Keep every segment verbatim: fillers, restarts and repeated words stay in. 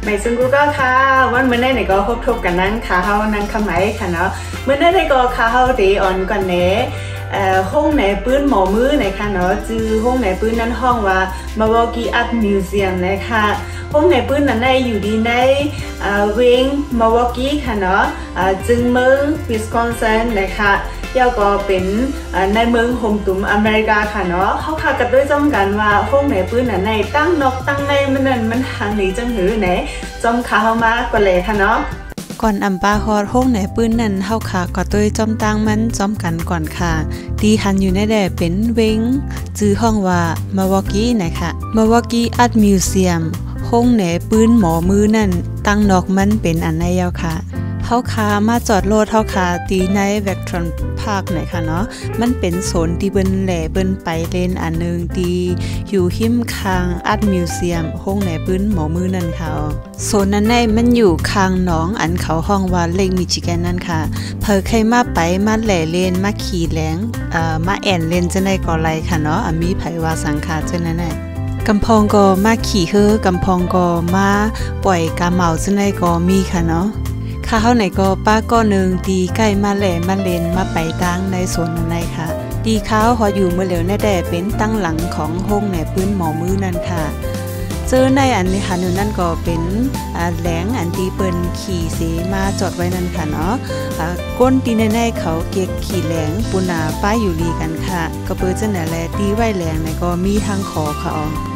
ในซึ่งกูก็ค่ะวันเมื่อได้ในก็พบทบกันนั่งค่ะเฮานั่งคำไหมค่ะเนาะเมื่อได้ในก็ค่ะเฮาเดออนก่อนเน่ห้องไหนปืนหมอมือในค่ะเนาะจื้อห้องไหนปืนนั้นห้องว่า Milwaukee Art Museum นะคะห้องไหนปืนนั้นในอยู่ดีในเวง Milwaukee ค่ะเนาะจึงเมือง Wisconsin นะคะยาวก็เป็นในเมืองโฮมตุ่มอเมริกาค่ะเนาะเขาค่ะกันด้วยจำกันว่าห้องไหนปืนนั้นในตั้งนกตั้งในมันนั่นมันทางนี้จังหือไหนจอมขาเข้ามากว่าเลยค่ะเนาะก่อนอำปาฮอดห้องไหนปืนนั้นเฮาค่ะก็ต้วยจอมตังมันจอมกันก่อนค่ะดีหันอยู่ในแด่เป็นเวงจื้อห้องว่า Milwaukee นะคะ Milwaukee Art Museum ห้องไหนปืนหมอมือนั่นตั้งนอกมันเป็นอันไหนยาวค่ะเฮาค่ะมาจอดรถเฮาค่ะตีในแวคทรอนพาร์คไหนค่ะเนาะมันเป็นโซนที่เบิ่นแหล่เบิ่นไปเลนอันนึงที่อยู่หิมคางอาร์ตมิวเซียมห้องไหนปืนหมอมือนั่นค่ะโซนนั้นในมันอยู่คางหนองอันเขาห้องว่าเลกมิชิแกนนั่นค่ะเพิ่นเคยมาไปมาแหล่เลนมาขี่แหลงเอ่อมาแอนเลนจังได๋ก็ไลค่ะเนาะอ่ะมีไผว่าสังขารจังนั้นน่ะกำพองก็มาขี่เฮอกำพองก็มาปล่อยกาเหมาจังได๋ก็มีค่ะเนาะข้าเฮาไหนก็ป้าก็นึงตีใกล้มาแหล่มาเลนมาไปตั้งในสวนนั้นในค่ะตีข้าวพออยู่เมื่อเหลียวแน่แต่เป็นตั้งหลังของห้องไหนปืนหมอมือนั่นค่ะเจอในอันนี้ค่ะนึงนั่นก็เป็นแหลงอันที่เปิ้นขี่เสมาจอดไว้นั่นค่ะเนาะก้นตีในๆเขาเก็กขี่แหลงปุนาป้ายอยู่ลีกันค่ะก็เปิ้นจังได๋แลตีไว้แหลงในก็มีทางขอค่ะ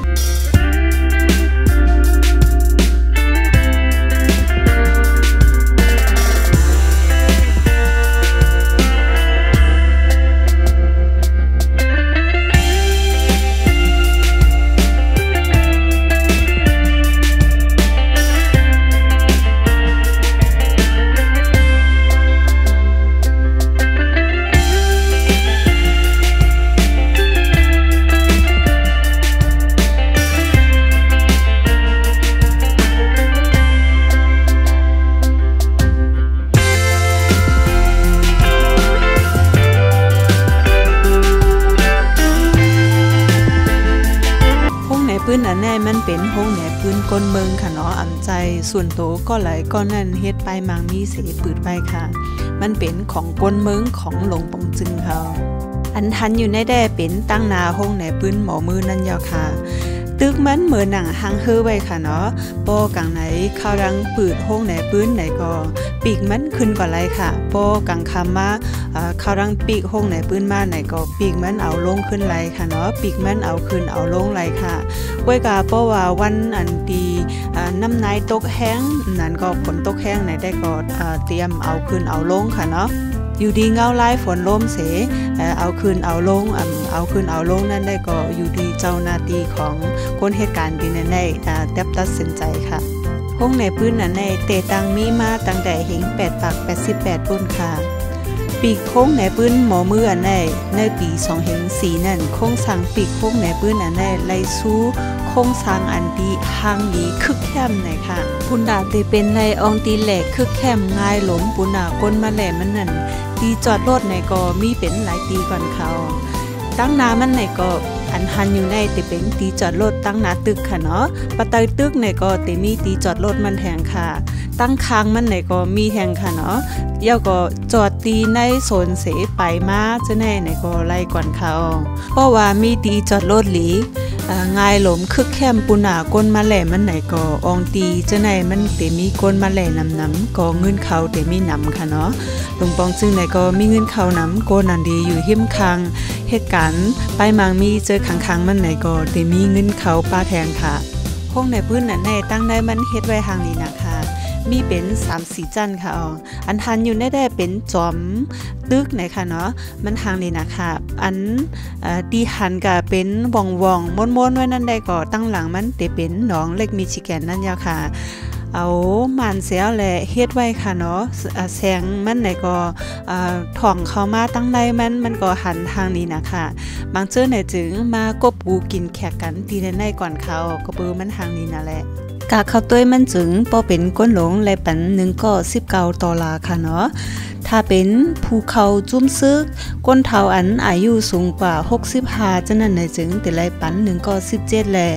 ปืนอันแน่มันเป็นห้องแหนปืนก้นเมืองค่ะเนาะอำใจส่วนโตก็ไหลก็นั่นเฮ็ดไปมังมีเสปืดไปค่ะมันเป็นของก้นเมืองของหลวงปงจึงค่ะอันทันอยู่ในแด่เป็นตั้งนาห้องแหนปืนหมอมือนั่นยาวค่ะตึกมันเหมือนหนังหางเฮอไว้ค่ะเนาะปอกังไหนข้าวรังปืดห้องไหนปืนไหนก็ปีกมันขึ้นกว่าไรค่ะปอกังคำมาข้าวรังปีกห้องไหนปืนมาไหนก็ปีกมันเอาลงขึ้นไรค่ะเนาะปีกมันเอาขึ้นเอาลงไรค่ะไว้กาเพราะว่าวันอันดีน้ำนายตกแห้งนั่นก็ฝนตกแห้งไหนได้ก็เตรียมเอาขึ้นเอาลงค่ะเนาะอยู่ดีเงาไล่ฝนลมเสเอาคืนเอาลงเอาคืนเอาลงนั่นได้ก็อยู่ดีเจ้าหน้าที่ของคนเหตุการณ์ดีนั่นได้เต็มตัดสินใจค่ะห้องในพื้นนั้นในเตตังมีมาตั้งแต่เห็นแปดปากแปดสิบแปดปุ่นค่ะปีกโค้งในปืนหมอมืออันในในปีสองเห็นสีนั่นโค้งสังปีกโค้งในปืนอันในไล่สู้โค้งสังอันดีห่างดีคึกแคมในค่ะปุณดาเตเป็นในองตีแหลกคึกแคมง่ายหลมปุณดาก้นมาแหลมันนั่นตีจอดรถในก็มีเป็นหลายตีก่อนเขาตั้งนามันในก็อันหันอยู่ในแต่เป็นตีจอดรถตั้งนาตึกค่ะเนาะปะเตยตึกในก็แต่มีตีจอดรถมันแทงค่ะตั้งคางมันในก็มีแทงค่ะเนาะเย่าก็จอดตีในโซนเสไปมาจะในในก็ไล่ก่อนเขาเพราะว่ามีตีจอดรถหลีง่ายหลมคึกแคมปุนาก้นมาแหล่มันไหนก็อองตีจะในมันเตมีก้นมาแหล่นำน้ำก็เงินเขาเตมีนำค่ะเนาะหลวงปองจึงไหนก็มีเงินเขานำโกนันดีอยู่หิมคังเหตุการณ์ไปมังมีเจอขังคังมันไหนก็เตมีเงินเขาป้าแทงค่ะห้องในพื้นนั้นในตั้งได้มันเฮ็ดไว้ทางนี้นะคะมีเป็นสามสี่จันค่ะอ๋ออันทันอยู่ได้ได้เป็นจอมตึกไหนค่ะเนาะมันทางนี้นะคะอันดีหันก็เป็นว่องว่องม้วนๆไว้นั่นได้ก็ตั้งหลังมันเตเป็นหนองเล็กมิชิแกนนั่นยาวค่ะเอามันเสียแหละเฮ็ดไว้ค่ะเนาะแสงมันไหนก็ถ่องเข้ามาตั้งในมันมันก็หันทางนี้นะคะบางเจ้าไหนจึงมากบกูกินแขกกันตีในในก่อนเขาก็เปื้อมันทางนี้นั่นแหละกะข้าวต้วยมันจึงพอเป็นก้นหลงและปันหนึ่งก็สิบเก้าดอลลาร์ค่ะเนาะถ้าเป็นภูเขาจุ้มซึกก้นเท้าอันอายุสูงกว่าหกสิบห้าจังนั้นในจึงแต่ไรปันหนึ่งก็สิบเจ็ดแล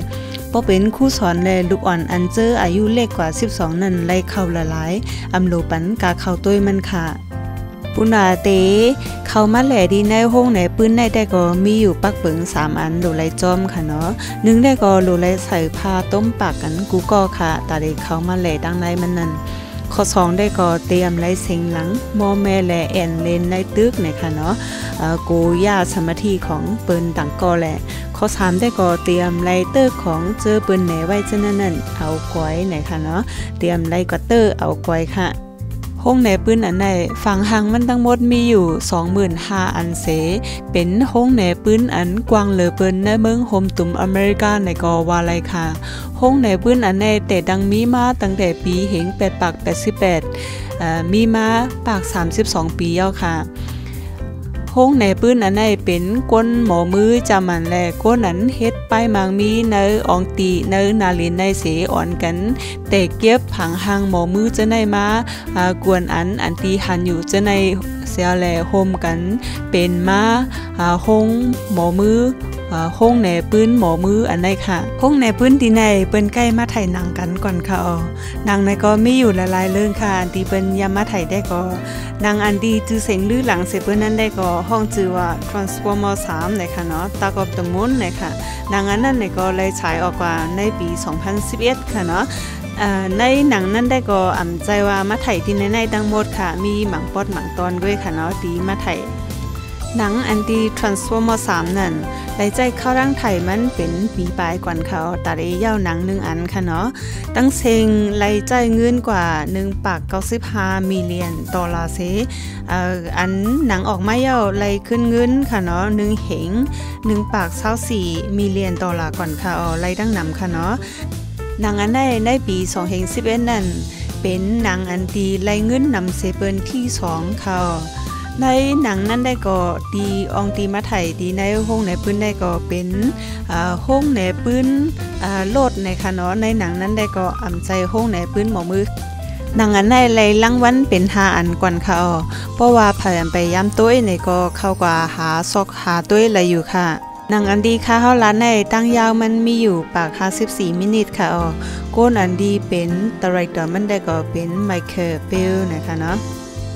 บ่เป็นครูสอนและลูกอ่อนอันเจออายุเล็กกว่าสิบสองนั้นไล่เข้าละหลายอำโลปันกาเข้าต้วยมันค่ะปุนาเตเข้ามาแหล่ดีในห้องไหนปืนในได้ก็มีอยู่ปักเปิงสามอันโดไลจอมค่ะเนาะหนึ่งได้ก็โดไลใส่ผ้าต้มปากกันกูก็ค่ะตาได้เข้ามาแหล่ดังในมันนั่นข้อสองได้ก็เตรียมไล่เสียงหลังมอแม่และแอนเลนในตึกในค่ะเนาะกูย่าสมาธิของเปิ้นต่างก็แหละข้อสามได้ก็เตรียมไล่เตอร์ของเจอเปิ้นแหนไว้เจ้านั่นเอาก้อยในค่ะเนาะเตรียมไล่กัตเตอร์เอาก้อยค่ะห้องในปืนอันไหนฝั่งหังมันทั้งหมดมีอยู่ สองหมื่นห้าพัน อันเสเป็นห้องในปืนอันกว้างเหลือเปิ้นในเมืองโฮมตุ่มอเมริกาในกอวาไลค่ะห้องในปืนอันไหนแต่ดังมีมาตั้งแต่ปีเหงแปดปักแปดสิบแปดเอ่อมีมาปากสามสิบสองปีแล้วค่ะห้องในปืนอันไหนเป็นก้นหมอมือจามันแลก้นนั้นเฮ็ดไปมังมีเนออองตีเนอนาลินในเสอ่อนกันแต่เก็บผังหางหมอมือจะในมาอ่ากวนอันอันตีหันอยู่จะในเสียแลโฮมกันเป็นมาอ่าห้องหมอมืออ่าห้องในปืนหมอมืออันไหนค่ะห้องในปืนที่ในเปิ้นใกล้มาไถหนังกันก่อนค่ะอ๋อนางในก็มีอยู่หลายๆเรื่องค่ะอันที่เปิ้นยามมาไถได้ก็นางอันดีจื้อเสียงลือหลังเสเปิ้นนั้นได้ก็ห้องชื่อว่า Transformer สามนะคะเนาะ Dark of the Moon นะคะนางอันนั้นเนี่ยก็เลยฉายออกว่าในปีสองพันสิบเอ็ดค่ะเนาะอ่าในหนังนั้นได้ก็อ่ำใจว่ามาไถที่ในๆทั้งหมดค่ะมีหมังปอดหมังตอนด้วยค่ะเนาะดีมาไถหนังอันดี Transformer สามนั่นไล่ใจเข้าร่างไถมันเป็นปีปลายก่อนเขาตาได้ยาวหนังหนึ่งอันค่ะเนาะตั้งเซ็งไล่ใจเงินกว่าหนึ่งปากเก้าสิบห้ามิลเลียนดอลลาร์เซเอ่ออันหนังออกมาเยาวไล่ขึ้นเงินค่ะเนาะหนึ่งเหงหนึ่งปากเศร้าสี่มิลเลียนดอลลาร์ก่อนค่ะไล่ดังนำค่ะเนาะหนังอันได้ในปีสองพันสิบเอ็ดนั่นเป็นหนังอันตีไล่เงินนำเซเปิลที่สองค่ะในหนังนั้นได้ก็ดีอองตีมาไถดีในห้องในปืนได้ก็เป็นอ่าห้องในปืนอ่าโลดในค่ะเนาะในหนังนั้นได้ก็อ่ำใจห้องในปืนหมอมือหนังอันในไล่รางวัลเป็นห้าอันก่อนค่ะอ๋อเพราะว่าพยายามไปย้ำต้วยในก็เข้ากว่าหาซอกหาต้วยอะไรอยู่ค่ะหนังอันดีค่ะเฮาร้านในตั้งยาวมันมีอยู่ปากห้าสิบสี่มินิทค่ะอ๋อก้นอันดีเป็นไดเรคเตอร์มันได้ก็เป็นไมเคิลเบลนะคะเนาะ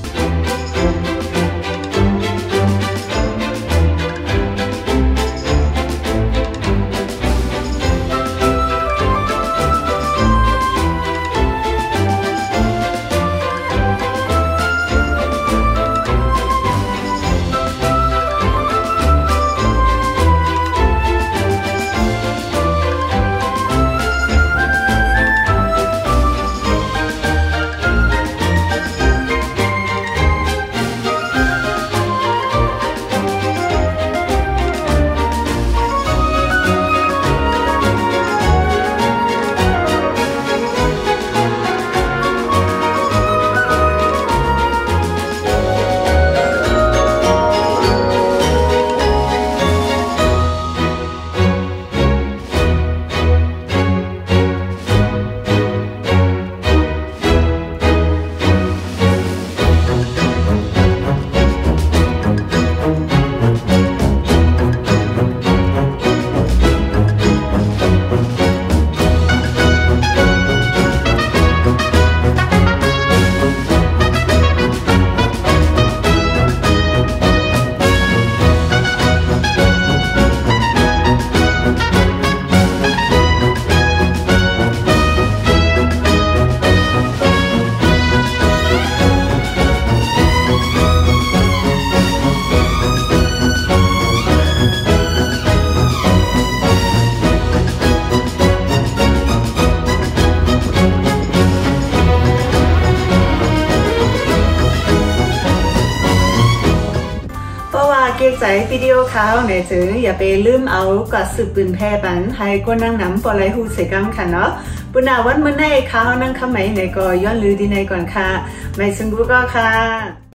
เกี่ยวใจวิดีโอข่าวเนี่ยถึงอย่าไปลืมเอากระสืบปืนแพร่บันให้คนนั่งน้ำปลายหูเสกัมค่ะเนาะปุณาวันเมื่อไหร่ข่าวนั่งคำไหนไหนก็ย้อนลือดีในก่อนค่ะไม่ซึ่งบุก็ค่ะ